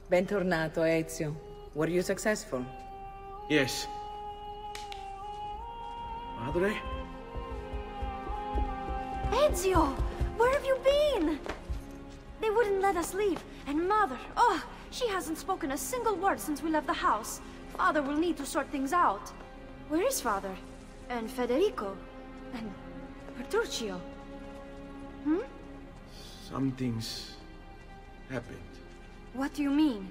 Bentornato, Ezio. Were you successful? Yes. Madre? Ezio! Where have you been? They wouldn't let us leave. And Mother, oh, she hasn't spoken a single word since we left the house. Father will need to sort things out. Where is Father? And Federico? And Petruccio? Hmm? Something's happened. What do you mean?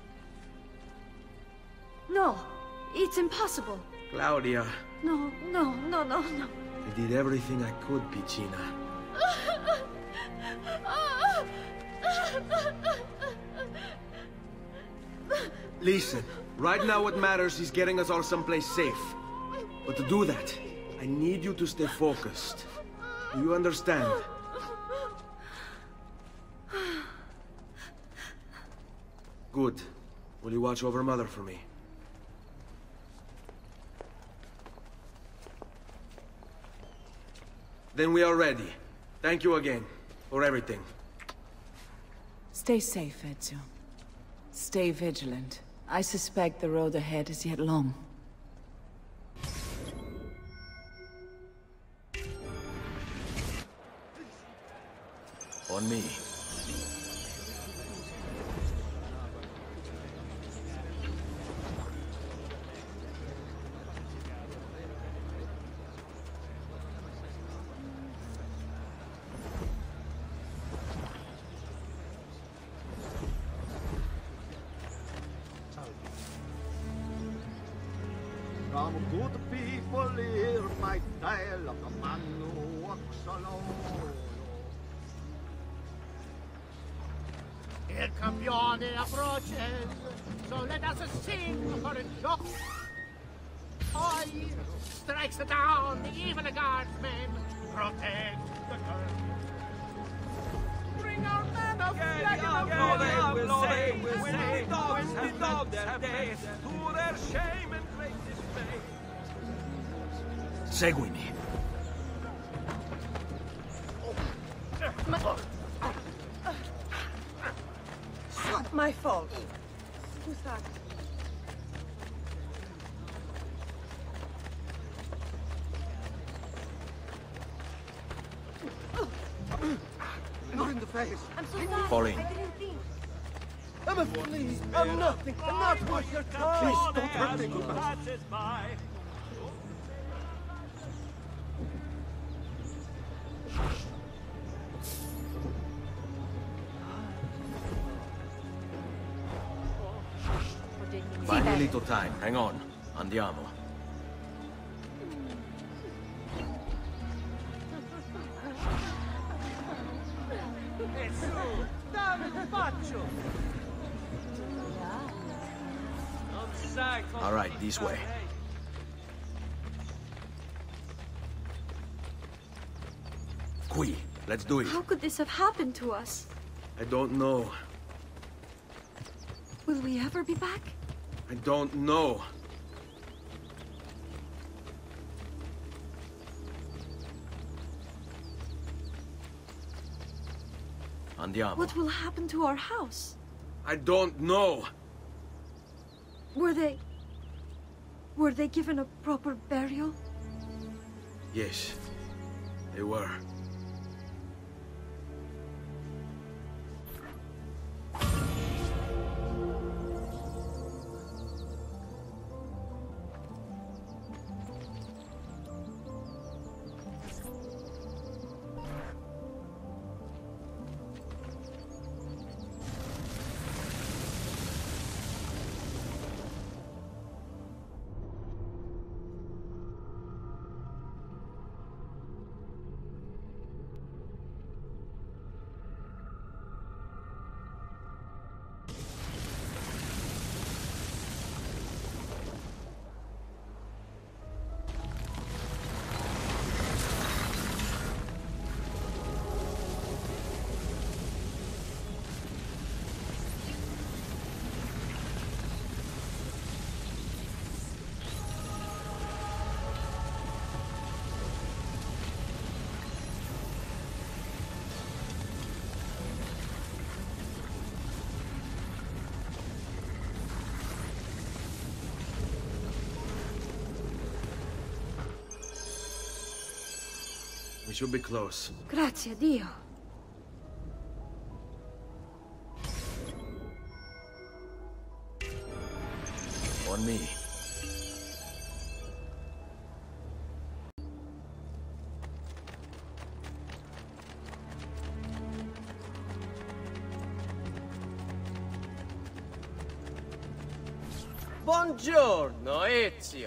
No, it's impossible. Claudia. No. I did everything I could, Piccina. Listen, right now what matters is getting us all someplace safe. But to do that, I need you to stay focused. Do you understand? Good. Will you watch over Mother for me? Then we are ready. Thank you again for everything. Stay safe, Ezio. Stay vigilant. I suspect the road ahead is yet long. On me. Some good people hear my tale of the man who walks alone. El campione approaches, so let us sing for a joke. Boy strikes down even a guardsman, protect the girl. Bring our men of flag and When the dogs have days, to their shame and great dismay. Seguimi. Not my fault. Who's that? Not in the face. I'm so sorry. Fall in. I didn't think. Emma, please. I'm nothing. I'm not worth your time. Please don't hurt me. Passes by. Buy me a little time. Hang on. Andiamo. All right, this way. Qui, let's do it. How could this have happened to us? I don't know. Will we ever be back? I don't know. Andiamo. What will happen to our house? I don't know. Were they given a proper burial? Yes, they were. We should be close. Grazie, Dio. On me. Buongiorno, Ezio.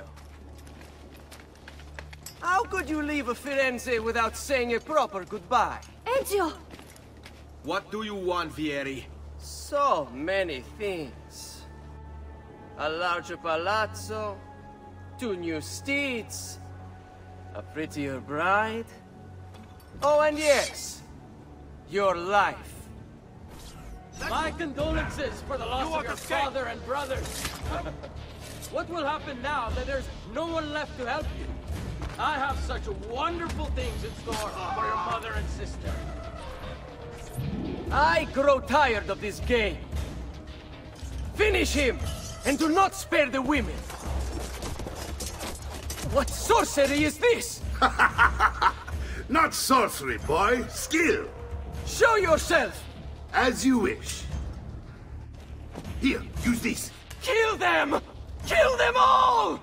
How could you leave a Firenze without saying a proper goodbye? Ezio! What do you want, Vieri? So many things. A larger palazzo, 2 new steeds, a prettier bride. Oh, and yes, your life. My condolences for the loss of your father and brothers. What will happen now that there's no one left to help you? I have such wonderful things in store for your mother and sister. I grow tired of this game. Finish him, and do not spare the women. What sorcery is this? Not sorcery, boy. Skill. Show yourself! As you wish. Here, use this. Kill them! Kill them all!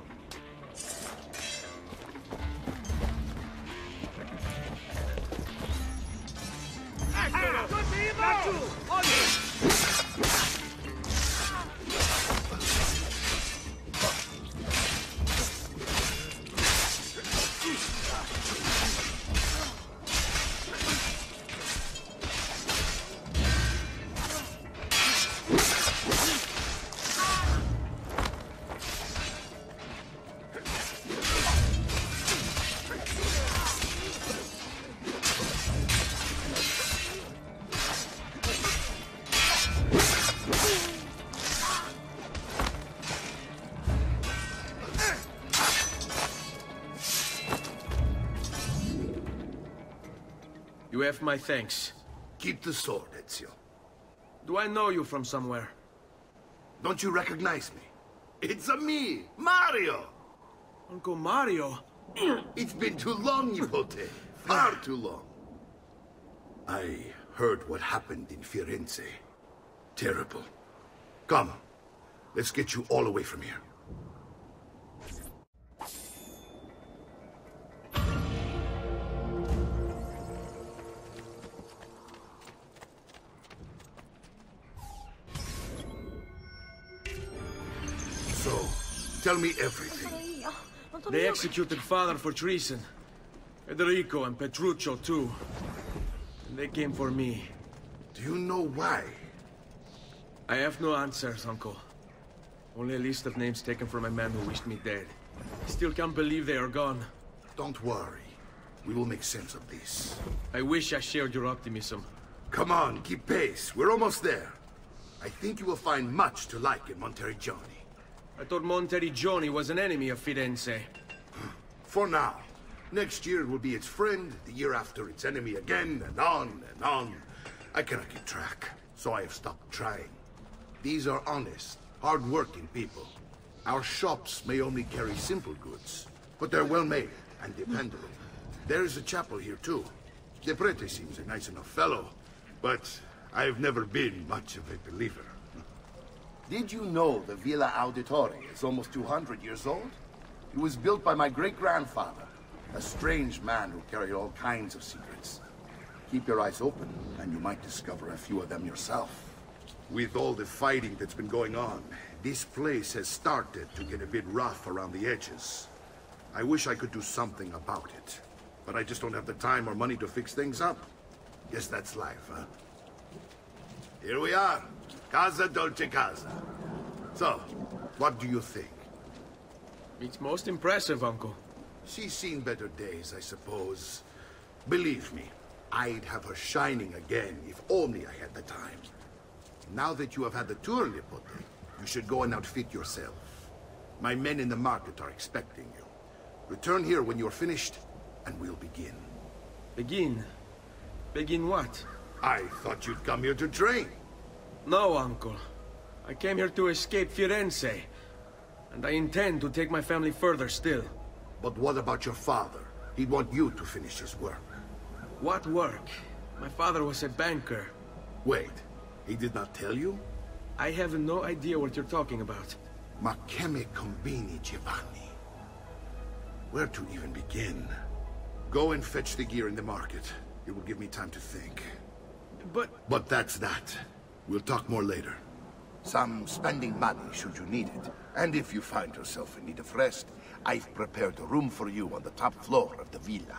You have my thanks. Keep the sword, Ezio. Do I know you from somewhere? Don't you recognize me? It's a me, Mario! Uncle Mario? It's been too long, Nipote. Far too long. I heard what happened in Firenze. Terrible. Come, let's get you all away from here. So, tell me everything. They executed father for treason. Federico and Petruccio too. And they came for me. Do you know why? I have no answers, Uncle. Only a list of names taken from a man who wished me dead. I still can't believe they are gone. Don't worry. We will make sense of this. I wish I shared your optimism. Come on, keep pace. We're almost there. I think you will find much to like in Monteriggioni. I thought Monteriggioni was an enemy of Firenze. For now. Next year it will be its friend, the year after its enemy again, and on and on. I cannot keep track, so I have stopped trying. These are honest, hard-working people. Our shops may only carry simple goods, but they're well-made and dependable. There is a chapel here, too. The prete seems a nice enough fellow, but I've never been much of a believer. Did you know the Villa Auditore is almost 200 years old? It was built by my great-grandfather, a strange man who carried all kinds of secrets. Keep your eyes open, and you might discover a few of them yourself. With all the fighting that's been going on, this place has started to get a bit rough around the edges. I wish I could do something about it, but I just don't have the time or money to fix things up. Guess that's life, huh? Here we are. Casa Dolce Casa. So, what do you think? It's most impressive, Uncle. She's seen better days, I suppose. Believe me, I'd have her shining again if only I had the time. Now that you have had the tour, Nipote, you should go and outfit yourself. My men in the market are expecting you. Return here when you're finished, and we'll begin. Begin? Begin what? I thought you'd come here to train. No, Uncle. I came here to escape Firenze. And I intend to take my family further still. But what about your father? He'd want you to finish his work. What work? My father was a banker. Wait, he did not tell you? I have no idea what you're talking about. Ma che me combini, Giovanni? Where to even begin? Go and fetch the gear in the market. It will give me time to think. But that's that. We'll talk more later. Some spending money should you need it. And if you find yourself in need of rest, I've prepared a room for you on the top floor of the villa.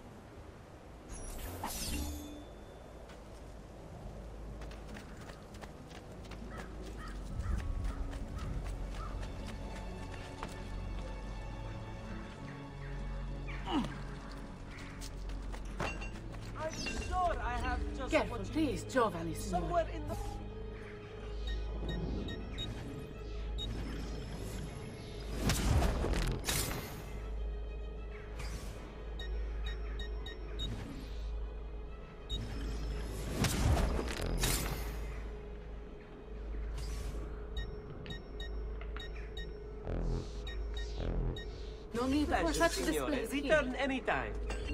Careful, please, Giovanni, signore. Somewhere in the... No need for such displays. Return anytime.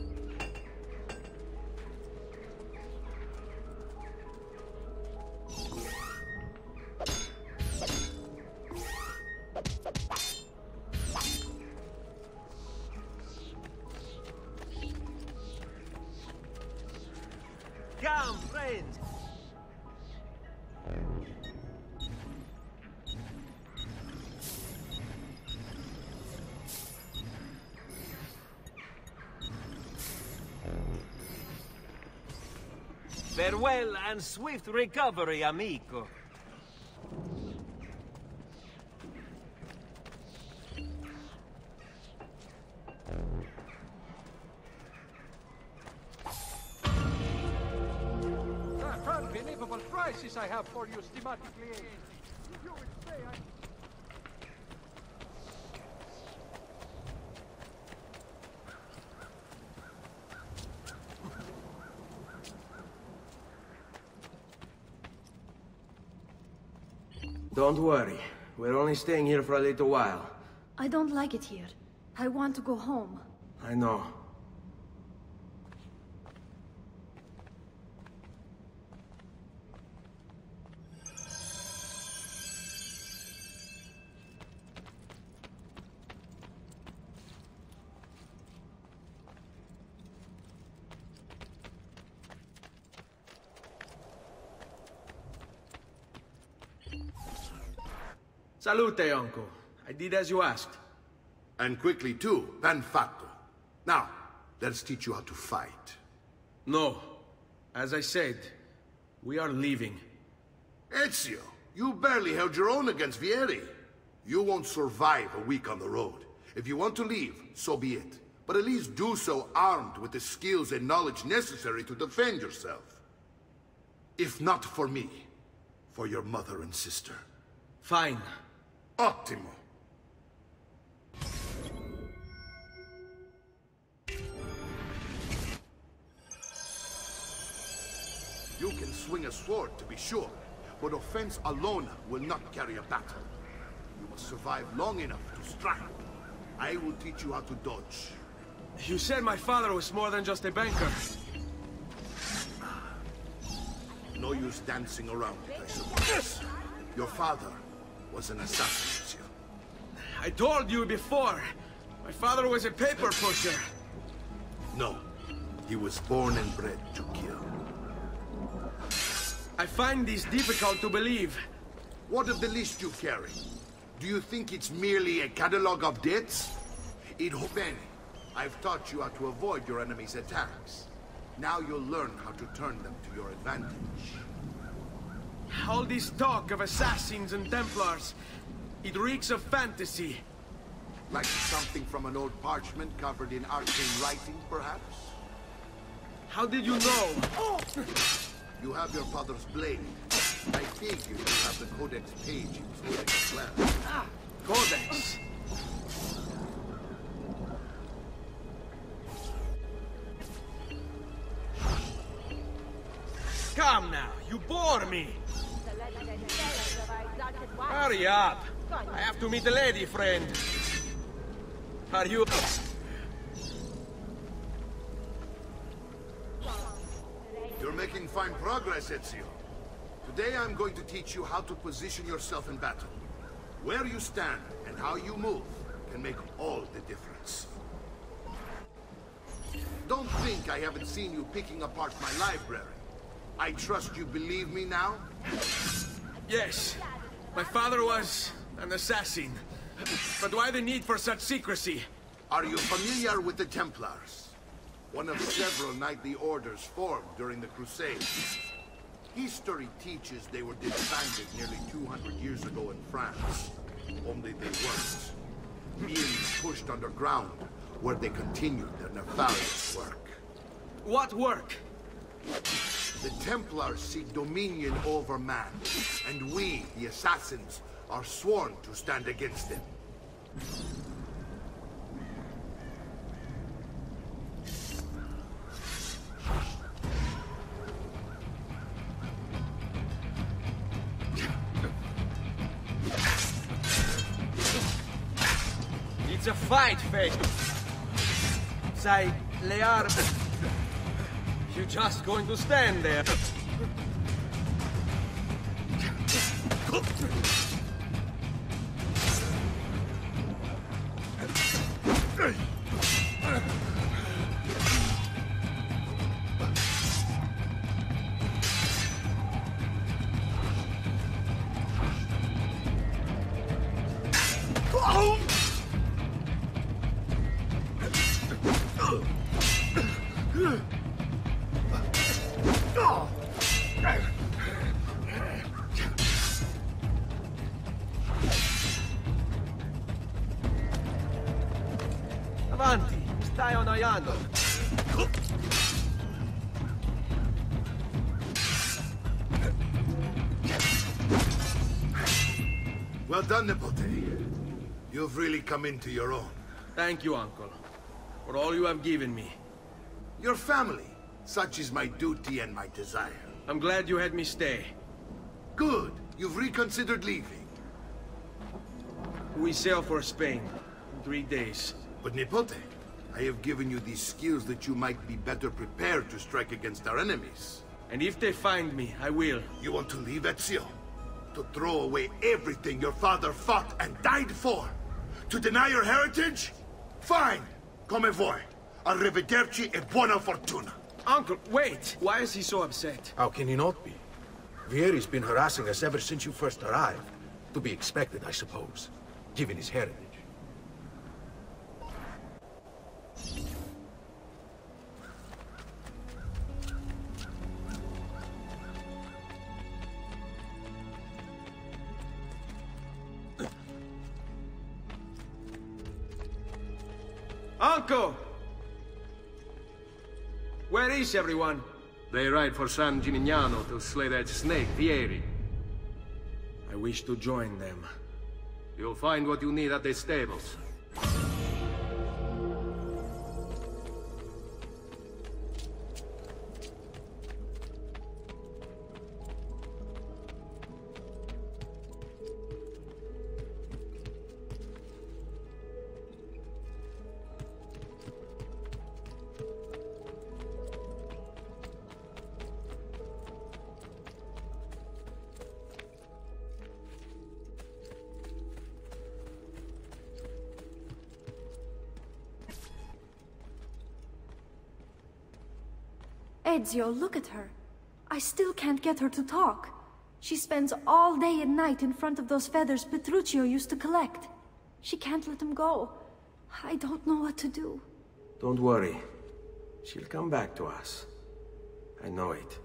Come, friends! Farewell and swift recovery, amico. Unbelievable prices I have for you, schematically. If you would say Don't worry. We're only staying here for a little while. I don't like it here. I want to go home. I know. Salute, uncle. I did as you asked. And quickly too, ben fatto. Now, let's teach you how to fight. No. As I said, we are leaving. Ezio, you barely held your own against Vieri. You won't survive a week on the road. If you want to leave, so be it. But at least do so armed with the skills and knowledge necessary to defend yourself. If not for me, for your mother and sister. Fine. Ottimo. You can swing a sword, to be sure, but offense alone will not carry a battle. You must survive long enough to strike. I will teach you how to dodge. You said my father was more than just a banker. No use dancing around it, I suppose. Your father was an assassin, Ezio. I told you before. My father was a paper pusher. No, he was born and bred to kill. I find this difficult to believe. What of the list you carry? Do you think it's merely a catalog of debts? Bene, I've taught you how to avoid your enemy's attacks. Now you'll learn how to turn them to your advantage. All this talk of assassins and Templars, it reeks of fantasy. Like something from an old parchment covered in arcane writing, perhaps? How did you know? You have your father's blade. I figured you have the codex page he was holding as well. Ah, codex. Come now, you bore me. Hurry up. I have to meet the lady friend. Are you... fine progress, Ezio. Today I'm going to teach you how to position yourself in battle. Where you stand and how you move can make all the difference. Don't think I haven't seen you picking apart my library. I trust you believe me now? Yes. My father was an assassin. But why the need for such secrecy? Are you familiar with the Templars? One of several knightly orders formed during the Crusades. History teaches they were disbanded nearly 200 years ago in France. Only they weren't. Being pushed underground, where they continued their nefarious work. What work? The Templars seek dominion over man, and we, the assassins, are sworn to stand against them. It's a fight, Faye. Sai, le armi. You're just going to stand there. Avanti, mi stai annoiando. Well done, Nipote. You've really come into your own. Thank you, Uncle, for all you have given me. Your family. Such is my duty and my desire. I'm glad you had me stay. Good. You've reconsidered leaving. We sail for Spain in 3 days. But Nipote, I have given you these skills that you might be better prepared to strike against our enemies. And if they find me, I will. You want to leave Ezio? To throw away everything your father fought and died for? To deny your heritage? Fine. Come vuoi. Arrivederci e buona fortuna. Uncle, wait! Why is he so upset? How can he not be? Vieri's been harassing us ever since you first arrived. To be expected, I suppose, given his heritage. Uncle! Where is everyone? They ride for San Gimignano to slay that snake, Vieri. I wish to join them. You'll find what you need at the stables. Ezio, look at her. I still can't get her to talk. She spends all day and night in front of those feathers Petruchio used to collect. She can't let them go. I don't know what to do. Don't worry. She'll come back to us. I know it.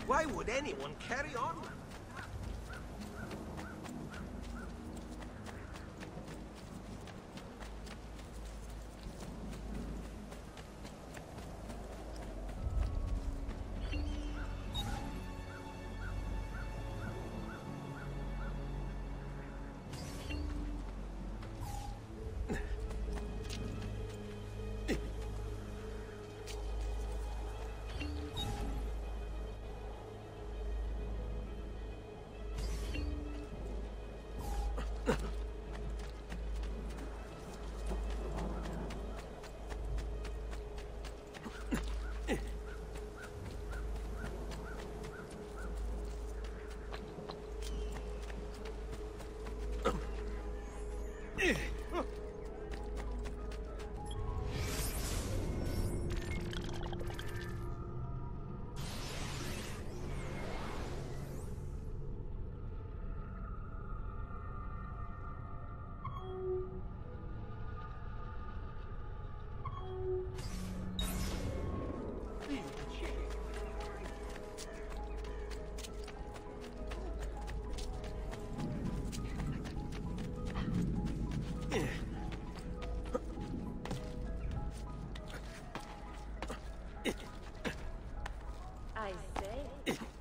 Why would anyone carry on? I say,